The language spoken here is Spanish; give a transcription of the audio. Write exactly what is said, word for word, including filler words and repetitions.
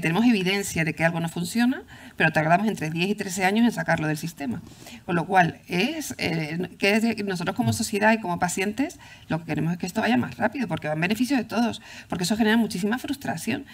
tenemos evidencia de que algo no funciona, pero tardamos entre diez y trece años en sacarlo del sistema. Con lo cual, es, eh, que es nosotros como sociedad y como pacientes, lo que queremos es que esto vaya más rápido, porque va en beneficio de todos, porque eso genera muchísima frustración.